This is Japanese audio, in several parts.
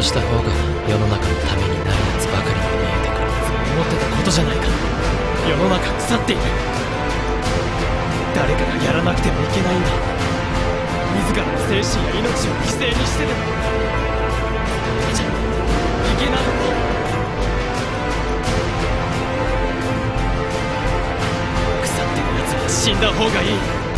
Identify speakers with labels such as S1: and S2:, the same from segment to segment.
S1: そうした方が世の中のためになるやつばかりに見えてくる。思ってたことじゃないか。世の中腐っている。誰かがやらなくてもいけないんだ。自らの精神や命を犠牲にしてでも。じゃいけない。腐ってるやつは死んだ方がいい。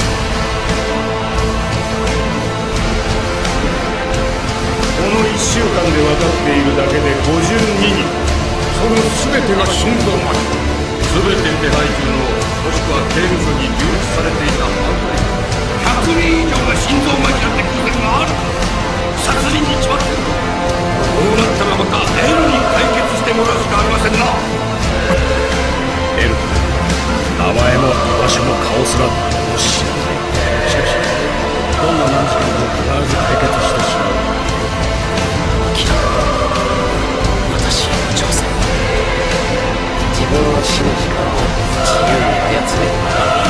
S2: この1週間で分かっているだけで52人。その全てが心臓麻痺。全て手配中のもしくは刑務所に留置されていた犯罪100人以上が心臓麻痺なんて偶然があるか。殺人に決まってる。こうなったらまたエルに解決してもらうしかありませんな。エルだ。名前も居場所も顔すら何も知らない。しかしどんな難事件も必ず解決してしまう。
S1: 私への挑戦。自分の死ぬ時間を自由に操れるなら。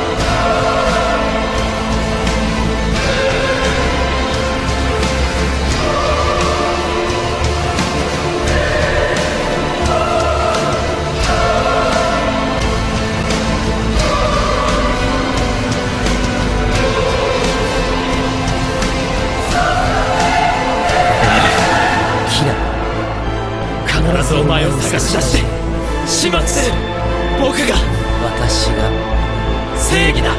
S1: 必ずお前を探し出して始末する。僕が、私が正義だ。